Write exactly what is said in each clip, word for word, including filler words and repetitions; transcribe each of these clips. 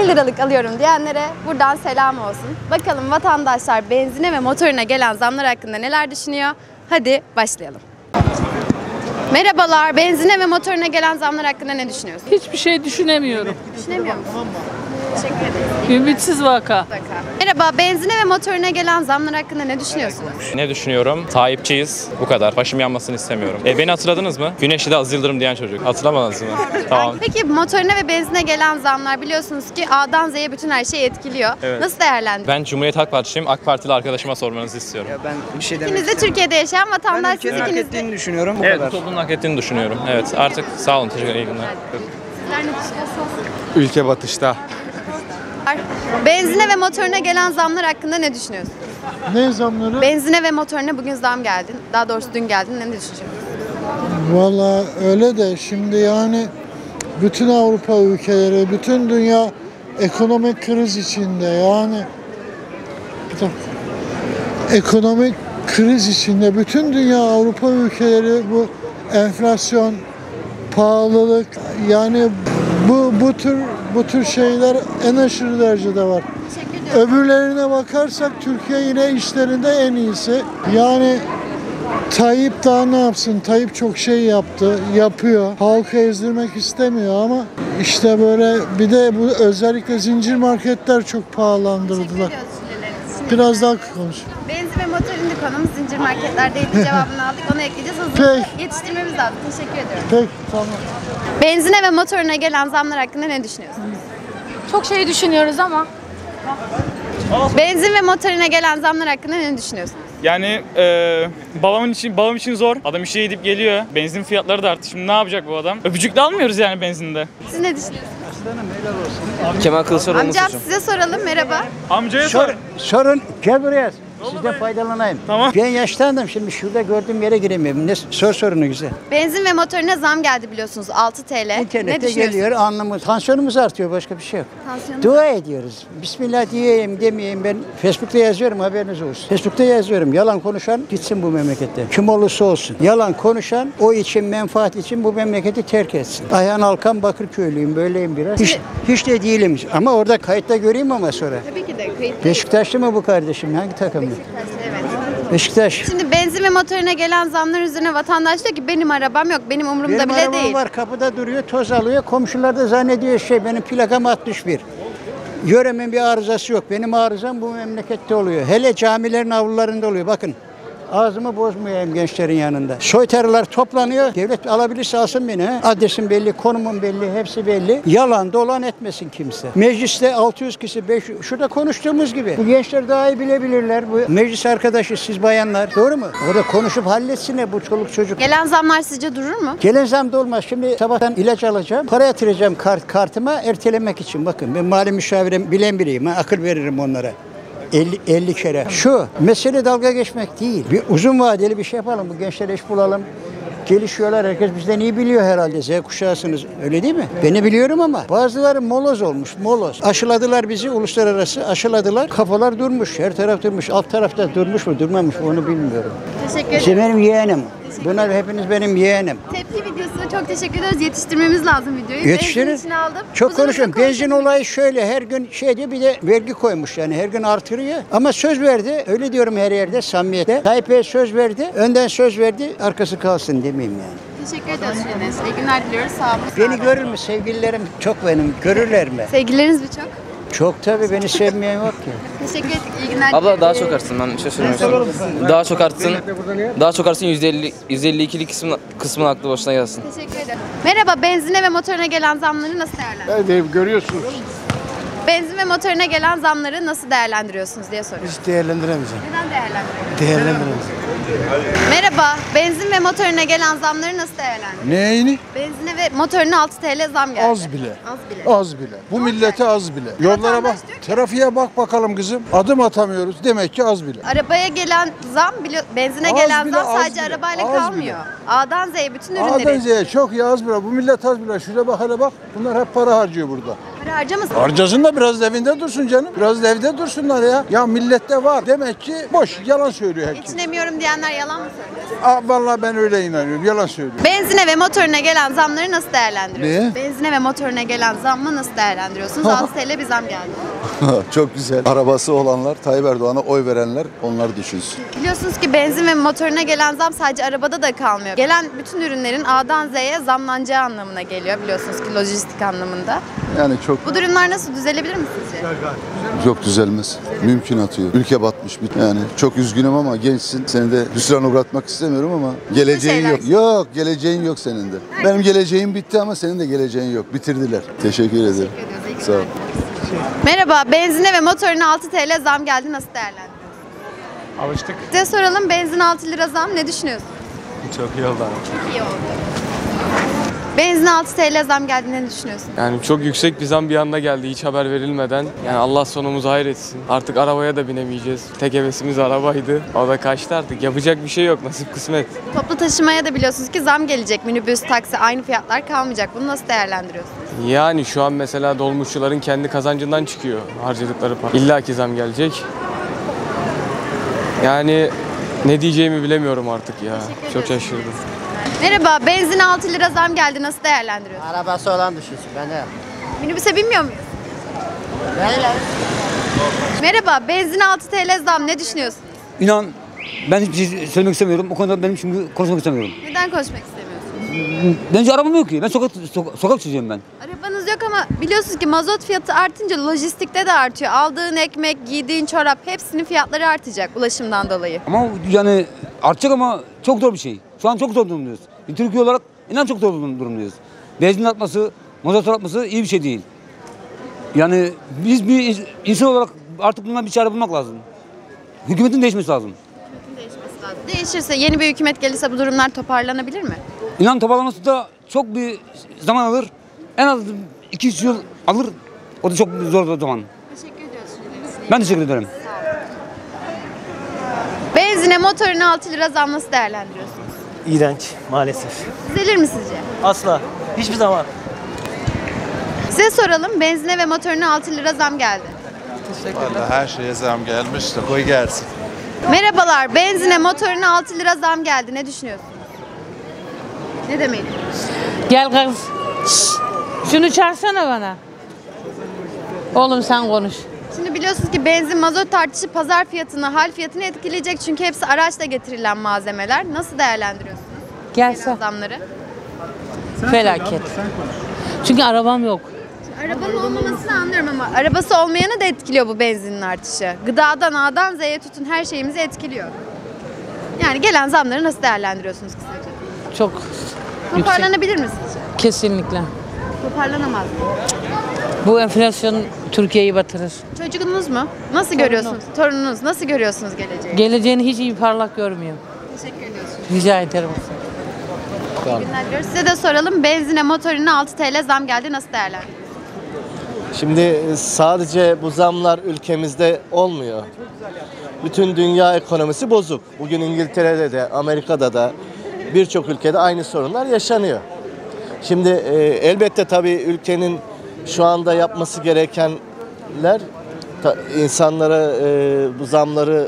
elli liralık alıyorum diyenlere buradan selam olsun. Bakalım vatandaşlar benzine ve motoruna gelen zamlar hakkında neler düşünüyor? Hadi başlayalım. Merhabalar, benzine ve motoruna gelen zamlar hakkında ne düşünüyorsunuz? Hiçbir şey düşünemiyorum. Düşünemiyor musunuz? Teşekkür ederim. Ümitsiz vaka. Merhaba, benzine ve motoruna gelen zamlar hakkında ne düşünüyorsunuz? Ne düşünüyorum? Tayyipçiyiz. Bu kadar. Başım yanmasını istemiyorum. E, beni hatırladınız mı? Güneşli de Az Yıldırım diyen çocuk. Hatırlamadınız mı? Tamam. Peki motoruna ve benzine gelen zamlar biliyorsunuz ki A'dan Z'ye bütün her şeyi etkiliyor. Evet. Nasıl değerlendiriyorsunuz? Ben Cumhuriyet Halk Partiliyim. AK Partili arkadaşıma sormanızı istiyorum. Ya ben bir şey demek İkiniz de Türkiye'de yaşayan Ben vatandaşsınız. ülkenin hak İkiniz de... ettiğini düşünüyorum. Bu Evet, kadar. bu toplumun hak ettiğini düşünüyorum. Evet, artık sağ olun. Teşekkür ederim. İyi günler. Sizler ne düşünüyorsunuz? Ülke batışta. Benzine ve motoruna gelen zamlar hakkında ne düşünüyorsunuz? Ne zamları? Benzine ve motoruna bugün zam geldi. Daha doğrusu dün geldi. Ne düşünüyorsunuz? Valla öyle de şimdi yani bütün Avrupa ülkeleri, bütün dünya ekonomik kriz içinde yani bir dakika. Ekonomik kriz içinde bütün dünya Avrupa ülkeleri bu enflasyon, pahalılık yani bu bu tür bu tür şeyler en aşırı derecede var. Öbürlerine bakarsak Türkiye yine işlerinde en iyisi. Yani Tayyip daha ne yapsın? Tayyip çok şey yaptı, yapıyor. Halkı ezdirmek istemiyor ama işte böyle bir de bu özellikle zincir marketler çok pahalandırdılar. Biraz daha konuş. Benzin ve motor indi konumuz zincir marketlerdeydi. Cevabını aldık. Onu ekleyeceğiz. Hızlı yetiştirmemiz lazım. Teşekkür ediyorum. Peki tamam. Benzine ve motoruna gelen zamlar hakkında ne düşünüyorsunuz? Çok şey düşünüyoruz ama Benzin ve motoruna gelen zamlar hakkında ne düşünüyorsunuz? Yani e, babamın için babam için zor. Adam işe gidip geliyor. Benzin fiyatları da arttı. Şimdi ne yapacak bu adam? Öpücük de almıyoruz yani benzinde. Siz ne düşünüyorsunuz? Kemal Kılıçdaroğlu Amcam size soralım. Merhaba. Amcaya sor. Sor, sorun gel buraya. Sizden faydalanayım. Tamam. Ben yaşlandım şimdi şurada gördüğüm yere giremiyorum. Ne, sor sorunu güzel. Benzin ve motoruna zam geldi biliyorsunuz. altı TL. ne İnternette düşünüyorsunuz? geliyor anlamı. Tansiyonumuz artıyor başka bir şey yok. Tansiyonumuz- Dua ediyoruz. Bismillah diyeyim demeyeyim ben Facebook'ta yazıyorum haberiniz olsun. Facebook'ta yazıyorum. Yalan konuşan gitsin bu memlekette. Kim olursa olsun. Yalan konuşan o için menfaat için bu memleketi terk etsin. Ayhan Alkan Bakırköylüyüm böyleyim biraz. Hiç, hiç de değilim ama orada kayıtta göreyim ama sonra. Tabii ki de kayıt. Beşiktaşlı mı bu kardeşim? Hangi takımlı? Evet. Beşiktaş. Şimdi benzin ve motoruna gelen zamlar üzerine vatandaş diyor ki benim arabam yok, benim umurumda Benim bile arabam değil. var kapıda duruyor toz alıyor. Komşular da zannediyor şey benim plakam altmış bir. Yöremin bir arızası yok. Benim arızam bu memlekette oluyor. Hele camilerin avlularında oluyor. Bakın ağzımı bozmayayım gençlerin yanında. Soytarılar toplanıyor. Devlet alabilirse alsın beni. He. Adresim belli, konumum belli, hepsi belli. Yalan dolan etmesin kimse. Mecliste altı yüz kişi, beş yüz şurada konuştuğumuz gibi. Bu gençler daha iyi bilebilirler. Bu meclis arkadaşı siz bayanlar. Doğru mu? Orada konuşup halletsinler bu çoluk çocuk. Gelen zamlar sizce durur mu? Gelen zam da olmaz. Şimdi sabahtan ilaç alacağım. Para yatıracağım kart, kartıma ertelemek için. Bakın ben mali müşavirim bilen biriyim. Ha, akıl veririm onlara. elli, elli kere. Şu mesele dalga geçmek değil. Bir uzun vadeli bir şey yapalım. Bu gençlere iş bulalım. Gelişiyorlar. Herkes bizden iyi biliyor herhalde. Z kuşağısınız. Öyle değil mi? Beni biliyorum ama bazıları moloz olmuş. Moloz. Aşıladılar bizi. Uluslararası aşıladılar. Kafalar durmuş. Her taraf durmuş. Alt tarafta durmuş mu durmamış mı onu bilmiyorum. Teşekkür İşte ederim. benim yeğenim. Bunlar hepiniz benim yeğenim. Tepki videosuna çok teşekkür ederiz. Yetiştirmemiz lazım videoyu. Yetiştirin. Benzin içine aldım. Çok Uzun uzun konuşuyorum. Benzin olayı şöyle her gün şey diyor bir de vergi koymuş yani her gün artırıyor. Ama söz verdi. Öyle diyorum her yerde samimiyette. Tayyip Bey söz verdi. Önden söz verdi. Arkası kalsın demeyeyim yani. Teşekkür ederiz. İyi günler diliyoruz. Sağ olun. Beni görür mü sevgililerim? Çok benim. Görürler mi? Sevgilileriniz birçok. Çok tabii beni sevmeyen yok ki. Teşekkür ettik. İyi günler Abla diliyoruz. daha çok artsın ben bir şey söylemek istiyorum. Daha çok artsın. Daha çok artsın yüzde elli yüzde elli ikili kısmın kısmın aklı başına gelsin. Teşekkür ederim. Merhaba, benzine ve motoruna gelen zamları nasıl değerlendiriyorsunuz? Evet, görüyorsunuz. Benzin ve motoruna gelen zamları nasıl değerlendiriyorsunuz diye soruyorum. Hiç değerlendiremeyeceğim. Neden değerlendiriyorsunuz? Değerlendiremeyeceğim. Merhaba, benzin ve motoruna gelen zamları nasıl değerlendiriyorsunuz? Neyini? Benzine ve motoruna altı TL zam geldi. Az bile. Az bile. Az bile. Bu millete az bile. Yollara bak. Trafiğe bak bakalım kızım. Adım atamıyoruz. Demek ki az bile. Arabaya gelen zam, bili- benzine Az gelen bile, zam az sadece bile, arabayla az kalmıyor. A'dan Z'ye bütün ürünleri. A'dan Z'ye çok iyi az bile. Bu millet az bile. Şuraya bak hele bak. Bunlar hep para harcıyor burada. Para harcamasın. Harcasın da biraz da evinde dursun canım. Biraz da evde dursunlar ya. Ya millette var. Demek ki boş. Yalan söylüyor herkes. Geçinemiyorum diyenler yalan mı söylüyor? Aa, vallahi ben öyle inanıyorum. Yalan söylüyor. Benzine ve motoruna gelen zamları nasıl değerlendiriyorsunuz? Neye? Benzine ve motoruna gelen zammı nasıl değerlendiriyorsunuz? altı TL bir zam geldi. Çok güzel. Arabası olanlar, Tayyip Erdoğan'a oy verenler onlar düşünsün. Biliyorsunuz ki benzin ve motoruna gelen zam sadece arabada da kalmıyor. Gelen bütün ürünlerin A'dan Z'ye zamlanacağı anlamına geliyor biliyorsunuz ki lojistik anlamında. Yani çok Bu durumlar nasıl düzelebilir mi sizce? yok düzelmez. Mümkünatı yok. Ülke batmış. Yani çok üzgünüm ama gençsin. Seni de hüsrana uğratmak istemiyorum ama geleceğin yok. Yok, geleceğin yok senin de. Benim geleceğim bitti ama senin de geleceğin yok. Bitirdiler. Teşekkür ederim. Sağ ol. Merhaba, benzine ve motoruna altı TL zam geldi. Nasıl değerlendiriyorsunuz? Alıştık. Size soralım, benzin altı lira zam ne düşünüyorsunuz? Çok iyi oldu. İyi oldu. Benzin altı TL zam geldi ne düşünüyorsun? Yani çok yüksek bir zam bir anda geldi hiç haber verilmeden. Yani Allah sonumuzu hayretsin. Artık arabaya da binemeyeceğiz. Tek hevesimiz arabaydı. O da kaçtı artık. Yapacak bir şey yok. Nasip kısmet. Toplu taşımaya da biliyorsunuz ki zam gelecek. Minibüs, taksi aynı fiyatlar kalmayacak. Bunu nasıl değerlendiriyorsunuz? Yani şu an mesela dolmuşçuların kendi kazancından çıkıyor harcadıkları para. İlla ki zam gelecek. Yani ne diyeceğimi bilemiyorum artık ya. Çok şaşırdım. Merhaba, benzin altı lira zam geldi. Nasıl değerlendiriyorsunuz? Arabası olan düşünsün. Ben de. Minibüse binmiyor muyuz? Böyle. Merhaba, benzin altı TL zam ne düşünüyorsunuz? İnan ben hiçbir şey söylemek istemiyorum. O konuda benim şimdi konuşmak istemiyorum. Neden konuşmak istemiyorsunuz? Bence arabam yok ki. Ben sokak sokak, sokak çocuğuyum ben. Arabanız yok ama biliyorsunuz ki mazot fiyatı artınca lojistikte de artıyor. Aldığın ekmek, giydiğin çorap hepsinin fiyatları artacak ulaşımdan dolayı. Ama yani artacak ama çok zor bir şey. Şu an çok zor durumdayız. Bir Türkiye olarak inan çok zor durumdayız. Benzin atması, mazot atması iyi bir şey değil. Yani biz bir insan olarak artık bundan bir çare bulmak lazım. Hükümetin değişmesi lazım. Hükümetin değişmesi lazım. Değişirse, yeni bir hükümet gelirse bu durumlar toparlanabilir mi? İnan toparlaması da çok bir zaman alır. En az iki üç yıl alır. O da çok zor bir zaman. Teşekkür ediyoruz. Ben teşekkür ederim. Benzine, motoruna altı lira zam nasıl değerlendiriyorsunuz? İğrenç maalesef. Düzelir mi sizce? Asla. Hiçbir zaman. Size soralım, benzine ve motoruna altı lira zam geldi. Vallahi her şeye zam gelmiş de koy gelsin. Merhabalar, benzine, motoruna altı lira zam geldi. Ne düşünüyorsunuz? Ne demek? Gel kız. Şşş. Şunu çağırsana bana. Oğlum sen konuş. Şimdi biliyorsunuz ki benzin, mazot tartışı pazar fiyatını, hal fiyatını etkileyecek. Çünkü hepsi araçla getirilen malzemeler. Nasıl değerlendiriyorsunuz? Gelse. Zamları. Felaket. Çünkü arabam yok. Arabanın olmamasını anlıyorum ama arabası olmayanı da etkiliyor bu benzinin artışı. Gıdadan A'dan Z'ye tutun her şeyimizi etkiliyor. Yani gelen zamları nasıl değerlendiriyorsunuz kısaca? Çok Toparlanabilir mi sizce? Kesinlikle. Toparlanamaz mı? Bu enflasyon Türkiye'yi batırır. Çocuğunuz mu? Nasıl Torunum. görüyorsunuz? Torununuz nasıl görüyorsunuz geleceği? Geleceğini hiç iyi parlak görmüyorum. Teşekkür ediyorsunuz. Rica ederim. İyi günler diliyoruz. Size de soralım. Benzine, motoruna altı TL zam geldi. Nasıl değerlendiriyorsunuz? Şimdi sadece bu zamlar ülkemizde olmuyor. Bütün dünya ekonomisi bozuk. Bugün İngiltere'de de, Amerika'da da birçok ülkede aynı sorunlar yaşanıyor. Şimdi e, elbette tabii ülkenin şu anda yapması gerekenler ta, insanlara e, bu zamları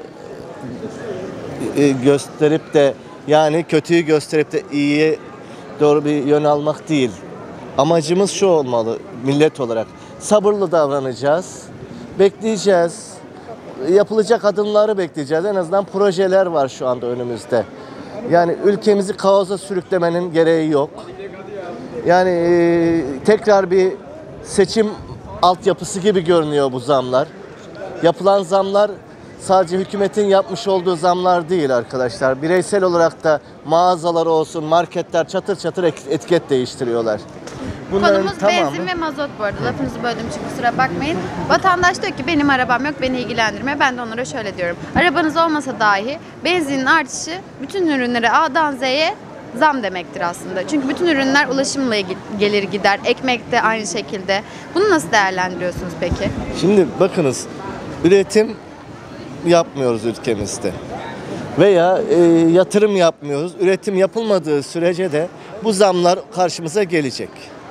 e, gösterip de yani kötüyü gösterip de iyiye doğru bir yön almak değil. Amacımız şu olmalı millet olarak. Sabırlı davranacağız. Bekleyeceğiz. Yapılacak adımları bekleyeceğiz. En azından projeler var şu anda önümüzde. Yani ülkemizi kaosa sürüklemenin gereği yok. Yani e, tekrar bir seçim altyapısı gibi görünüyor bu zamlar. Yapılan zamlar sadece hükümetin yapmış olduğu zamlar değil arkadaşlar. Bireysel olarak da mağazalar olsun, marketler çatır çatır etiket değiştiriyorlar. Bunların Konumuz tamamı... benzin ve mazot bu arada. Lafınızı böldüğüm için kusura bakmayın. Vatandaş diyor ki benim arabam yok, beni ilgilendirmiyor. Ben de onlara şöyle diyorum. Arabanız olmasa dahi benzinin artışı bütün ürünlere A'dan Z'ye zam demektir aslında. Çünkü bütün ürünler ulaşımla gelir gider. Ekmek de aynı şekilde. Bunu nasıl değerlendiriyorsunuz peki? Şimdi bakınız, üretim yapmıyoruz ülkemizde. Veya e, yatırım yapmıyoruz. Üretim yapılmadığı sürece de bu zamlar karşımıza gelecek.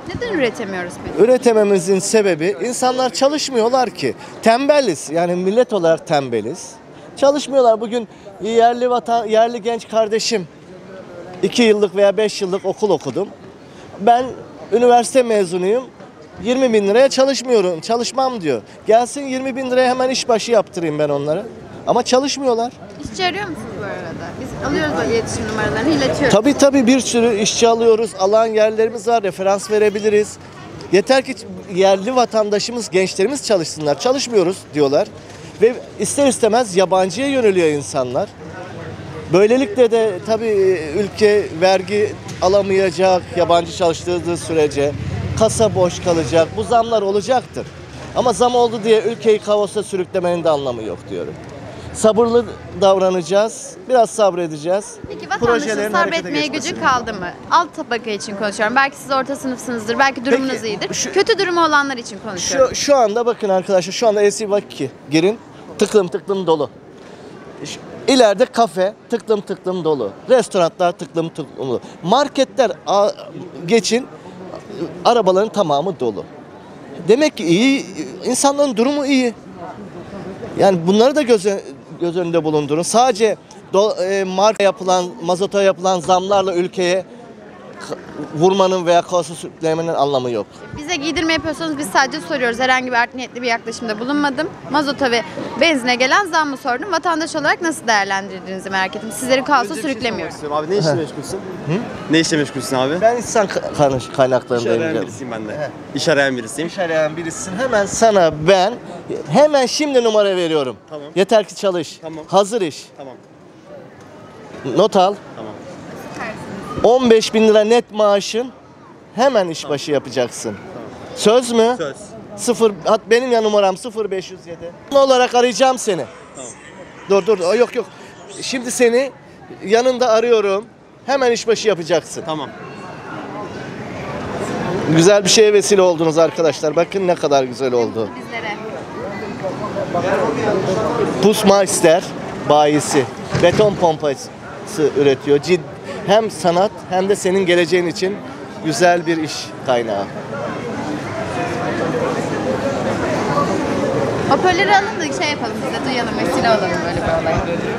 Neden üretemiyoruz peki? Üretememizin sebebi insanlar çalışmıyorlar ki. Tembeliz. Yani millet olarak tembeliz. Çalışmıyorlar. Bugün yerli vatan, yerli genç kardeşim iki yıllık veya beş yıllık okul okudum. Ben üniversite mezunuyum. yirmi bin liraya çalışmıyorum. Çalışmam diyor. Gelsin yirmi bin liraya hemen işbaşı yaptırayım ben onlara. Ama çalışmıyorlar. İşçi arıyor musunuz bu arada? Biz alıyoruz böyle iletişim numaralarını, iletiyoruz. Tabii tabii bir sürü işçi alıyoruz. Alan yerlerimiz var. Referans verebiliriz. Yeter ki yerli vatandaşımız, gençlerimiz çalışsınlar. Çalışmıyoruz diyorlar. Ve ister istemez yabancıya yöneliyor insanlar. Böylelikle de tabii ülke vergi alamayacak yabancı çalıştırdığı sürece. Kasa boş kalacak. Bu zamlar olacaktır. Ama zam oldu diye ülkeyi kaosa sürüklemenin de anlamı yok diyorum. Sabırlı davranacağız. Biraz sabredeceğiz. Peki vatandaşın sabretmeye gücü kaldı mı? Alt tabaka için konuşuyorum. Belki siz orta sınıfsınızdır. Belki durumunuz Peki, iyidir. şu- Kötü durumu olanlar için konuşuyorum. Şu, şu anda bakın arkadaşlar, şu anda Esi Vakki girin, tıklım tıklım dolu. Şu- İleride kafe tıklım tıklım dolu. Restoranlar tıklım tıklım dolu. Marketler a- geçin, arabaların tamamı dolu. Demek ki iyi, insanların durumu iyi. Yani bunları da göz, ö- göz önünde bulundurun. Sadece do, e, marka yapılan, mazota yapılan zamlarla ülkeye k- vurmanın veya kaosu sürüklemenin anlamı yok. Bize giydirme yapıyorsanız biz sadece soruyoruz. Herhangi bir art niyetli bir yaklaşımda bulunmadım. Mazota ve benzine gelen zammı sordum. Vatandaş olarak nasıl değerlendirdiğinizi merak ettim. Sizleri kaosa sürüklemiyorum. Abi ne işle meşgulsün? Ne işle meşgulsün abi? Ben insan ka- İş kaynaklarındayım. arayan canım. birisiyim ben de. İş arayan birisiyim. İş arayan birisin. Hemen sana ben hemen şimdi numara veriyorum. Tamam. Yeter ki çalış. Tamam. Hazır iş. Tamam. Not al. Tamam. on beş bin lira net maaşın, hemen işbaşı yapacaksın. Söz mü? Söz. Sıfır, hat benim ya numaram sıfır beş yüz yedi. Ne olarak arayacağım seni. Tamam. Dur dur Aa, yok yok. Şimdi seni yanında arıyorum. Hemen işbaşı yapacaksın. Tamam. Güzel bir şeye vesile oldunuz arkadaşlar. Bakın ne kadar güzel oldu. Bizlere. Pusmeister bayisi. Beton pompası üretiyor. Cid, hem sanat hem de senin geleceğin için güzel bir iş kaynağı. Hoparlörü alın da şey yapalım, biz de duyalım, vesile olalım böyle bir olay.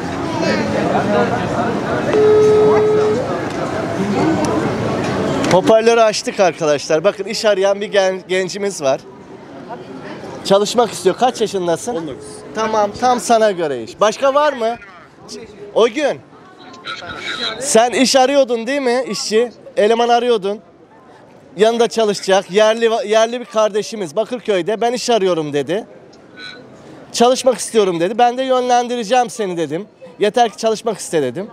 Hoparlörü açtık arkadaşlar. Bakın iş arayan bir gen- gencimiz var. Çalışmak istiyor. Kaç yaşındasın? on dokuz. Tamam, tam sana göre iş. Başka var mı? O gün. Sen iş arıyordun değil mi işçi? Eleman arıyordun. Yanında çalışacak. Yerli yerli bir kardeşimiz Bakırköy'de ben iş arıyorum dedi. Çalışmak istiyorum dedi. Ben de yönlendireceğim seni dedim. Yeter ki çalışmak iste dedim.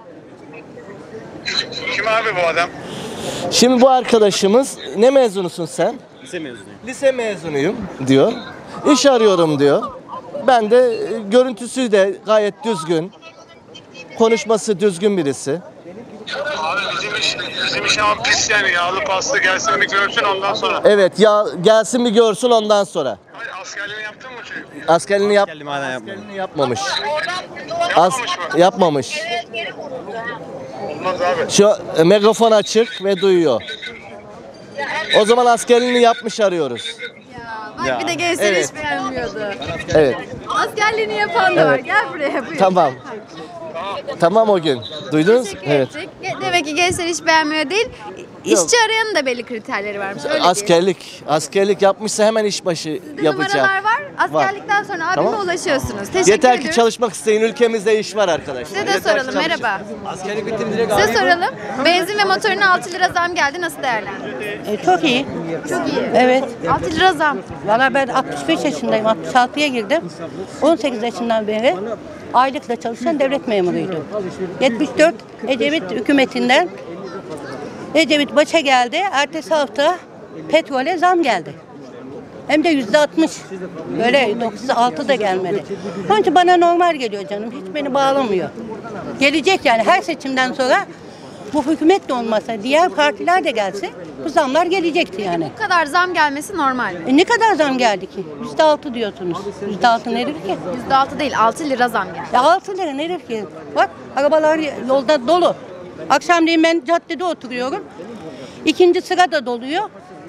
Kim abi bu adam? Şimdi bu arkadaşımız, ne mezunusun sen? Lise mezunuyum. Lise mezunuyum diyor. İş arıyorum diyor. Ben de e, görüntüsü de gayet düzgün. Konuşması düzgün birisi. Abi bizim iş, bizim iş ama pis yani yağlı pasta gelsin bir görsün ondan sonra. Evet ya, gelsin bir görsün ondan sonra. Hayır, askerliğini yaptın mı çocuk? Askerliğini yap Geldim hala yapmadım. yapmamış. As yapmamış. Olmaz abi. Şu e, megafon açık ve duyuyor. O zaman askerliğini yapmış arıyoruz. Bak Ya, bir de gençler evet. hiç beğenmiyordu. Evet. Askerliğini yapan da var. Evet. Gel buraya buyur. Tamam. Tamam o gün. Duydunuz? Teşekkür Evet. ettik. Demek ki gençler hiç beğenmiyor değil. İşçi arayanın da belli kriterleri varmış. Öyle Askerlik. Askerlik yapmışsa hemen işbaşı değil. yapacak. Numaralar var. Askerlikten sonra abime Tamam. ulaşıyorsunuz. Teşekkür Yeter ki ediyoruz. çalışmak isteyin. Ülkemizde iş var arkadaşlar. Size de Yeter ki soralım. çalışın. Merhaba. Askerlik bitti mi direkt Size soralım. Benzin ve motoruna altı lira zam geldi. Nasıl değerlendiriyorsunuz? E, çok iyi. Çok iyi. Evet. altı lira zam. Valla ben altmış beş yaşındayım. altmış altıya girdim. on sekiz yaşından beri aylıkla çalışan devlet memuruydum. yetmiş dört Ecevit hükümetinden Ecevit başa geldi. Ertesi hafta petrole zam geldi. Hem de yüzde altmış. Böyle dokuz altı da gelmedi. Onun için bana normal geliyor canım. Hiç beni bağlamıyor. Gelecek yani her seçimden sonra bu hükümet de olmasa diğer partiler de gelse bu zamlar gelecekti yani. Bu kadar zam gelmesi normal mi? E ne kadar zam geldi ki? yüzde altı diyorsunuz. yüzde altı nedir ki? yüzde altı değil, altı lira zam geldi. Ya altı lira nedir ki? Bak arabalar yolda dolu. Akşamleyin ben caddede oturuyorum. İkinci sıra da doluyor.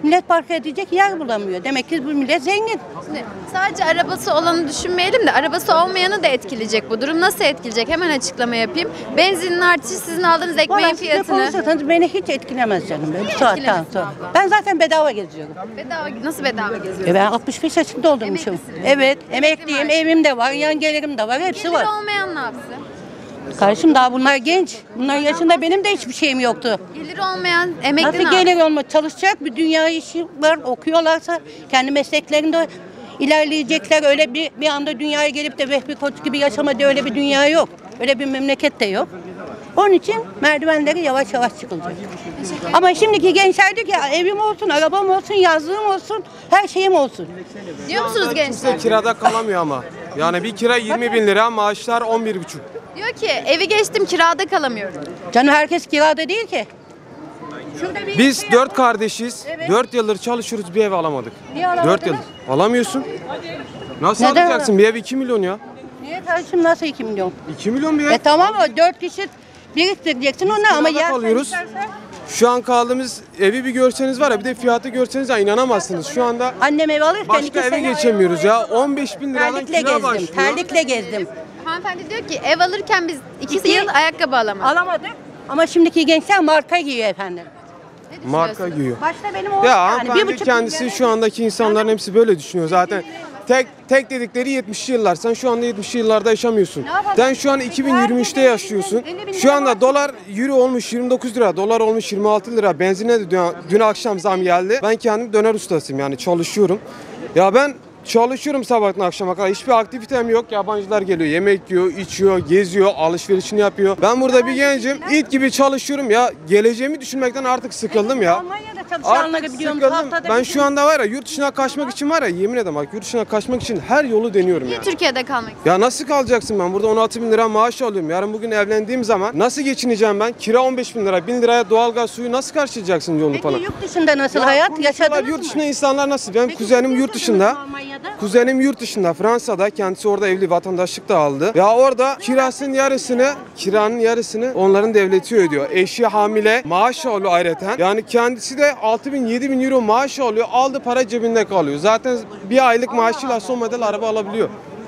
Millet park edecek yer bulamıyor. Demek ki bu millet zengin. Şimdi sadece arabası olanı düşünmeyelim de arabası olmayanı da etkileyecek bu durum. Nasıl etkileyecek? Hemen açıklama yapayım. Benzinin artışı sizin aldığınız ekmeğin Vallahi siz ne fiyatını. konuşursanız beni hiç etkilemez canım. Bu saatten etkilemez sonra. abla? Ben zaten bedava geziyorum. Bedava, nasıl bedava geziyorsunuz? E ben altmış beş yaşında oldurmuşum. Evet, emekliyim, evim de var, yan gelirim de var, hepsi Geliri var. olmayan ne yapsın? Kardeşim daha bunlar genç. Bunlar yaşında benim de hiçbir şeyim yoktu. Geliri olmayan emekli Nasıl ne yapsın? gelir olma? Çalışacak bir dünya işi var, okuyorlarsa kendi mesleklerinde ilerleyecekler. Öyle bir bir anda dünyaya gelip de Vehbi Koç gibi yaşamadı, öyle bir dünya yok. Öyle bir memleket de yok. Onun için merdivenleri yavaş yavaş çıkılacak. Ama şimdiki gençler diyor ki evim olsun, arabam olsun, yazlığım olsun, her şeyim olsun. Diyor musunuz gençler? Kimse kirada kalamıyor ama. Yani bir kira yirmi bin lira, maaşlar on bir buçuk. Diyor ki evi geçtim kirada kalamıyorum. Canım herkes kirada değil ki. Biz dört kardeşiz. Dört yıldır çalışıyoruz, bir ev alamadık. Niye alamadınız? Dört yıl. Alamıyorsun. Nasıl Neden alacaksın? Bir ev iki milyon ya. Niye kardeşim nasıl iki milyon? iki milyon bir ev. E tamam o dört kişi biriktireceksin onu ama kirada yersen kalıyoruz. istersen- Şu an kaldığımız evi bir görseniz var ya, bir de fiyatı görseniz ya inanamazsınız. Şu anda Annem ev alırken başka iki eve sene geçemiyoruz ya. on beş bin liradan terlikle kira gezdim. başlıyor. Terlikle gezdim. Hanımefendi diyor ki ev alırken biz iki, İki- yıl ayakkabı alamadık. Alamadık. Ama şimdiki gençler marka giyiyor efendim. Marka giyiyor. Başta benim oğlum Ya yani. hanımefendi Bir buçuk kendisi şu andaki insanların hepsi böyle düşünüyor zaten. Tek tek dedikleri yetmişli yıllar. Sen şu anda yetmişli yıllarda yaşamıyorsun. Sen şu an iki bin yirmi üçte yaşıyorsun. Şu anda dolar euro olmuş yirmi dokuz lira, dolar olmuş yirmi altı lira. Benzine de dün, dün akşam zam geldi. Ben kendim döner ustasıyım, yani çalışıyorum. Ya ben çalışıyorum sabahtan akşama kadar. Hiçbir aktivitem yok. Yabancılar geliyor, yemek yiyor, içiyor, geziyor, alışverişini yapıyor. Ben burada bir gencim. İt gibi çalışıyorum ya. Geleceğimi düşünmekten artık sıkıldım ya. Almanya'da çalışanları Artık biliyorum. sıkıldım. Haftada Ben bir şu anda var ya, yurt dışına kaçmak için var ya, yemin ederim bak, yurt dışına kaçmak için her yolu deniyorum Niye ya. Türkiye'de kalmak Ya nasıl kalacaksın ben? Burada on altı bin lira maaş alıyorum. Yarın bugün evlendiğim zaman nasıl geçineceğim ben? Kira on beş bin lira. bin liraya doğalgaz, suyu nasıl karşılayacaksın yolunu falan? Peki yurt dışında nasıl Ya hayat konuşuyorlar, yaşadınız yurt mı? dışında insanlar nasıl? Benim kuzenim yurt dışında. Kuzenim yurt dışında, Fransa'da. Kendisi orada evli, vatandaşlık da aldı. Ya orada kirasının yarısını, kiranın yarısını onların devleti ödüyor. Eşi hamile, maaş alıyor ayrıca. Yani kendisi de altı bin yedi bin euro maaş alıyor. Aldı para cebinde kalıyor. Zaten bir aylık maaşıyla son model araba alabiliyor.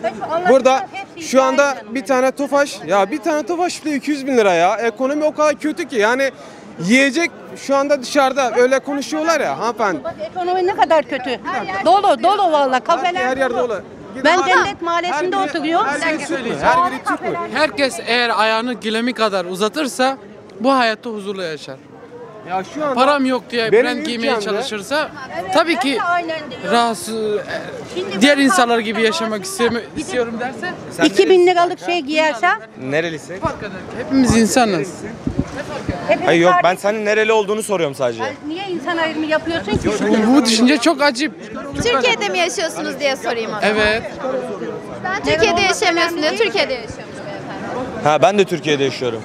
Burada şu anda bir tane Tofaş, ya bir tane Tofaş bile iki yüz bin lira ya. Ekonomi o kadar kötü ki yani yiyecek şu anda dışarıda öyle konuşuyorlar ya hanımefendi. Bak ekonomi ne kadar kötü. Dolu dolu valla kafeler Her yer dolu. dolu. Ben Cennet Mahallesi'nde oturuyorum. Her biri Türk mü? Her biri Türk mü? Herkes eğer ayağını gilemi kadar uzatırsa bu hayatta huzurlu yaşar. Ya şu anda Param yok diye benim brand giymeye ülkemde- çalışırsa tabii ki rahatsız, e, diğer insanlar gibi yaşamak istemi- istiyorum derse iki bin liralık şey giyerse Nerelisin? hepimiz insanız. Hayır yok, ben senin nereli olduğunu soruyorum sadece. niye insan ayrımı yapıyorsun ki? Bu düşünce çok acip. Türkiye'de mi yaşıyorsunuz diye sorayım o zaman. Evet. Ben Türkiye'de yaşamıyorsun diyor. Türkiye'de yaşıyormuş beyefendi. Ha, ben de Türkiye'de yaşıyorum.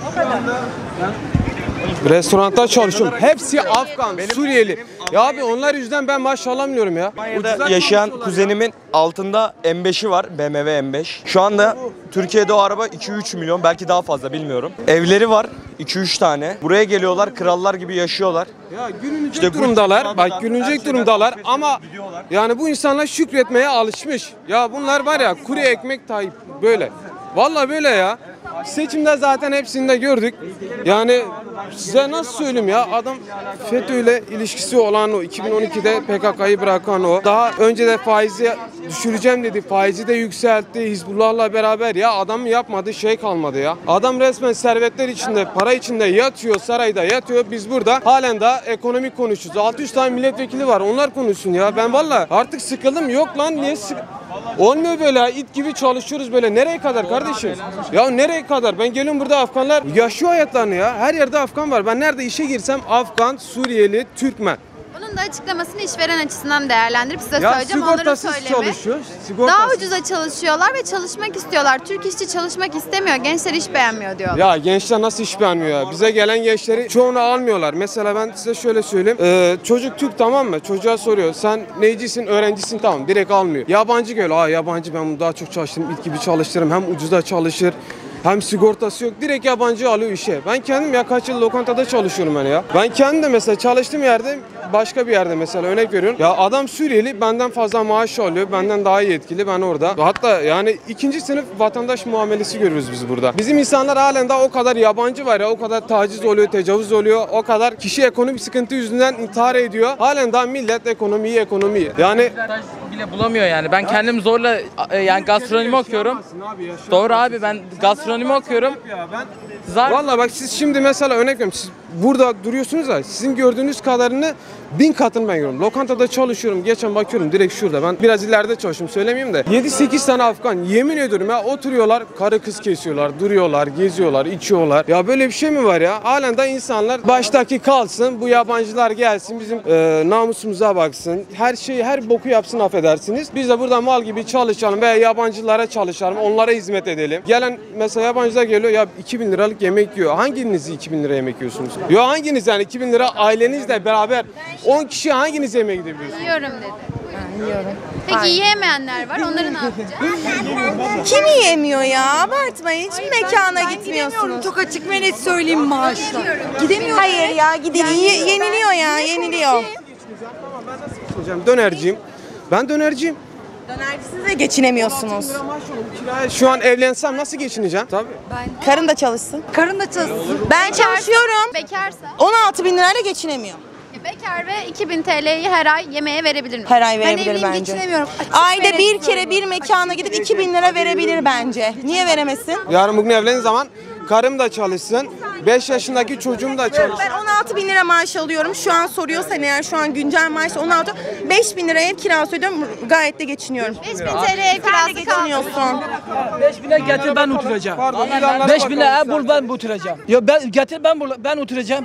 Restoranda çalışıyorum. Hepsi Afgan, Suriyeli. Ya abi onlar yüzden ben maaş alamıyorum ya. Almanya'da yaşayan kuzenimin altında M beşi var, B M W M beş. Şu anda Türkiye'de o araba iki üç milyon, belki daha fazla, bilmiyorum. Evleri var iki üç tane. Buraya geliyorlar, krallar gibi yaşıyorlar. Ya gülünecek durumdalar. Bak gülünecek durumdalar ama yani bu insanlar şükretmeye alışmış. Ya bunlar var ya, kuru ekmek Tayyip böyle. Vallahi böyle ya. Seçimde zaten hepsini de gördük. Yani size nasıl söyleyeyim ya, adam FETÖ'yle ilişkisi olan o, iki bin on ikide P K K'yı bırakan o. Daha önce de faizi düşüreceğim dedi. Faizi de yükseltti Hizbullah'la beraber, ya adamın yapmadığı şey kalmadı ya. Adam resmen servetler içinde, para içinde yatıyor, sarayda yatıyor. Biz burada halen daha ekonomi konuşuyoruz. altı yüz tane milletvekili var, onlar konuşsun ya. Ben vallahi artık sıkıldım. Yok lan, niye sık... Olmuyor böyle, it gibi çalışıyoruz böyle. Nereye kadar kardeşim? Ya nereye kadar? Ben geliyorum burada, Afganlar yaşıyor hayatlarını ya. Her yerde Afgan var. Ben nerede işe girsem Afgan, Suriyeli, Türkmen. Bunun da açıklamasını işveren açısından değerlendirip size Ya söyleyeceğim. Onları sigortasız söyleme. çalışıyor. Sigortasız. Daha ucuza çalışıyorlar ve çalışmak istiyorlar. Türk işçi çalışmak istemiyor. Gençler iş beğenmiyor diyorlar. Ya gençler nasıl iş beğenmiyor ya? Bize gelen gençleri çoğunu almıyorlar. Mesela ben size şöyle söyleyeyim. Ee, çocuk Türk, tamam mı? Çocuğa soruyor. Sen neycisin? Öğrencisin, tamam. Direkt almıyor. Yabancı geliyor. Aa yabancı, ben bunu daha çok çalıştırırım. İlk gibi çalıştırırım. Hem ucuza çalışır. Hem sigortası yok. Direkt yabancı alıyor işe. Ben kendim ya kaç yıl lokantada çalışıyorum ben ya. Ben kendim de mesela çalıştığım yerde başka bir yerde mesela örnek veriyorum. Ya adam Suriyeli benden fazla maaş alıyor. Benden daha iyi etkili ben orada. Hatta yani ikinci sınıf vatandaş muamelesi görüyoruz biz burada. Bizim insanlar halen daha o kadar yabancı var ya. O kadar taciz oluyor, tecavüz oluyor. O kadar kişi ekonomik sıkıntı yüzünden intihar ediyor. Halen daha millet ekonomiyi ekonomiyi. Yani bile bulamıyor yani. Ben kendim zorla e, yani gastronomi okuyorum. Doğru abi, ben gastronomi okuyorum. Zar... Vallahi bak siz şimdi mesela örnek veriyorum. Siz burada duruyorsunuz ya, sizin gördüğünüz kadarını bin katını ben görüyorum. Lokantada çalışıyorum. Geçen bakıyorum direkt şurada. Ben biraz ileride çalışıyorum, söylemeyeyim de. yedi sekiz tane Afgan, yemin ediyorum ya, oturuyorlar, karı kız kesiyorlar, duruyorlar, geziyorlar, içiyorlar. Ya böyle bir şey mi var ya? Halen de insanlar baştaki kalsın, bu yabancılar gelsin, bizim e, namusumuza baksın. Her şeyi, her boku yapsın, affedersiniz. Biz de burada mal gibi çalışalım veya yabancılara çalışalım, onlara hizmet edelim. Gelen mesela yabancılar geliyor ya, iki bin liralık yemek yiyor. Hanginiz iki bin lira yemek yiyorsunuz? Ya hanginiz yani iki bin lira ailenizle beraber on kişi hanginiz yemeğe gidebiliyorsunuz? Yiyorum dedi. Yiyorum. Peki Hayır. yiyemeyenler var. Onları ne yapacağız? Kim yiyemiyor ya? Abartmayın. Hiç mekana gitmiyorsunuz. Çok açık ve net söyleyeyim maaşla. Gidemiyorum. Hayır ya, gidin. Yani- Ye- yeniliyor ya, yeniliyor. Hocam dönerciyim. Ben dönerciyim. Dönercisiniz ve geçinemiyorsunuz. Şu an evlensem nasıl geçineceğim? Tabii. Karın da çalışsın. Karın da çalışsın. Ben çalışıyorum. Bekarsa? on altı bin lirayla geçinemiyor. Bekar ve iki bin T L'yi her ay yemeğe verebilir mi? Her ay Ben verebilir evliyim, bence. geçinemiyorum. Açık Ayda ve net bir kere bir mekana gidip iki bin lira verebilir bence. Niye veremesin? Yarın bugün evlendiğim zaman karım da çalışsın, beş yaşındaki çocuğum da çalışsın. Ben on altı bin lira maaş alıyorum. Şu an soruyorsan eğer, şu an güncel maaş on altı. beş bin lira ev kirası ödüyorum. Gayet de geçiniyorum. beş bin T L ev kirası geçiniyorsun. beş bine getir ben oturacağım. beş bine ev bul ben oturacağım. Ya ben getir ben bul ben oturacağım.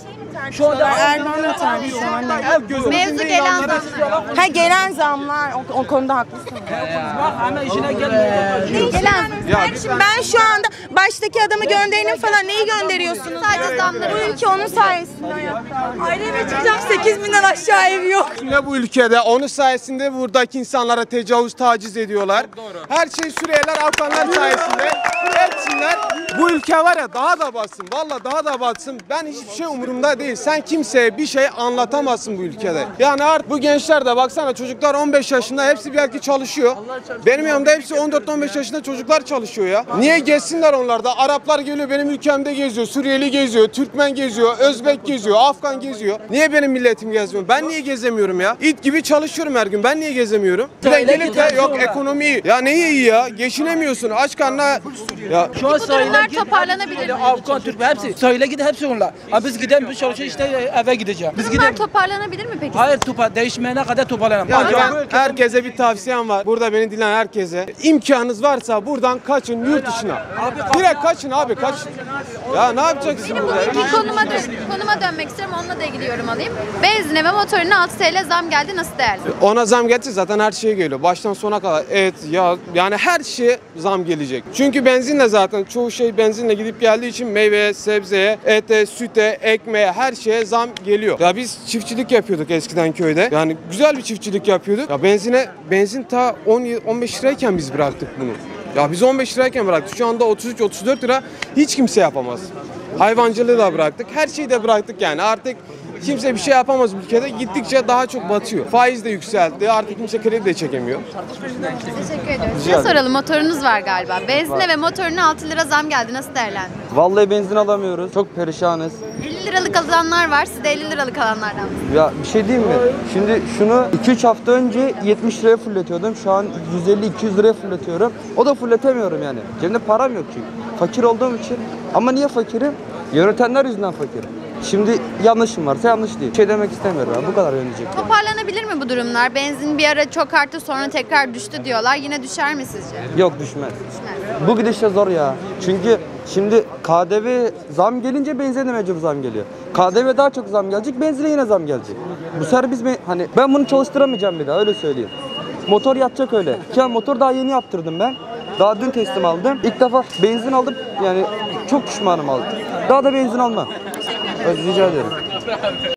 Şu anda Erdoğan'la tartışıyorum anne. Mevzu gelen zamlar. Ha, gelen zamlar, o, o konuda haklısın. bak hemen işine gelmiyor. Gelen. Kardeşim ben şu anda baştaki adamı gönderelim falan, neyi gönderiyorsunuz? Sadece zamları. Bu ülke onun sayesinde. Aileme çıkacağım, sekiz binden aşağı ev yok. Ne bu ülkede? Onun sayesinde buradaki insanlara tecavüz, taciz ediyorlar. Her şey Suriyeliler, Afganlar sayesinde. Etsinler. Bu ülke var ya, daha da batsın. Vallahi daha da batsın. Ben hiçbir şey umurumda değil. Sen kimseye bir şey anlatamazsın bu ülkede. Yani artık bu gençler de baksana, çocuklar on beş yaşında, hepsi belki çalışıyor. Benim yanımda hepsi on dört on beş yaşında çocuklar çalışıyor ya. Niye gezsinler onlar da? Araplar geliyor benim ülkemde geziyor. Suriyeli geziyor, Türkmen geziyor, Özbek geziyor, Afgan geziyor. Niye benim milletim gezmiyor? Ben niye gezemiyorum ya? İt gibi çalışıyorum her gün. Ben niye gezemiyorum? Bir de gelip de yok ekonomiyi. Ya neyi iyi ya? Geçinemiyorsun. Aç karnına. Ya Şu an Bu durumlar toparlanabilir mi? Afgan, Türk hepsi. Söyle git hepsi onlar. Ha biz gidelim biz çalışıyoruz işte eve gideceğim. Biz Bunlar gidelim. toparlanabilir mi peki? Hayır topa değişmeyene kadar toparlanalım. Yani Bak, ben herkese bir tavsiyem var. Burada beni dinleyen herkese. İmkanınız varsa buradan kaçın yurt dışına. Direkt kaçın abi, kaçın. Ya ne yapacaksın burada? Bugünkü konuma, dön konuma dönmek istiyorum. Onunla da ilgili yorum alayım. Benzine ve motorine altı T L zam geldi. Nasıl değerli? Ona zam gelecek, zaten her şeye geliyor. Baştan sona kadar et, yağ, yani her şeye zam gelecek. Çünkü benzinle zaten çoğu şey benzinle gidip geldiği için meyveye, sebzeye, ete, süte, ekmeğe, her şeye zam geliyor. Ya biz çiftçilik yapıyorduk eskiden köyde. Yani güzel bir çiftçilik yapıyorduk. Ya benzine, benzin ta on on beş lirayken biz bıraktık bunu. Ya biz on beş lirayken bıraktık. Şu anda otuz üç otuz dört lira hiç kimse yapamaz. Hayvancılığı da bıraktık. Her şeyi de bıraktık yani. Artık kimse bir şey yapamaz ülkede. Gittikçe daha çok batıyor. Faiz de yükseldi. Artık kimse kredi de çekemiyor. Teşekkür ediyorum. Size soralım. Motorunuz var galiba. Benzine ve motorine altı lira zam geldi. Nasıl değerlendi? Vallahi benzin alamıyoruz. Çok perişanız. elli liralık alanlar var. Siz de elli liralık alanlardan mısınız? Ya bir şey diyeyim mi? Şimdi şunu iki üç hafta önce yetmiş liraya fulletiyordum. Şu an yüz elli iki yüz liraya fulletiyorum. O da fulletemiyorum yani. Cebimde param yok çünkü. Fakir olduğum için. Ama niye fakirim? Yönetenler yüzünden fakirim. Şimdi yanlışım varsa yanlış değil. Bir şey demek istemiyorum. Ya. Bu kadar yönetecek. Toparlanabilir mi bu durumlar? Benzin bir ara çok arttı, sonra tekrar düştü diyorlar. Yine düşer mi sizce? Yok düşmez. Bu gidişle zor ya. Çünkü şimdi K D V zam gelince benzine de mecbur zam geliyor. K D V daha çok zam gelecek, benzine yine zam gelecek. Bu sefer biz mi, hani ben bunu çalıştıramayacağım bir daha, öyle söyleyeyim. Motor yatacak öyle. Ya motor daha yeni yaptırdım ben. Daha dün teslim aldım. İlk defa benzin aldım, yani çok pişmanım aldım. Daha da benzin almam. Rica ederim.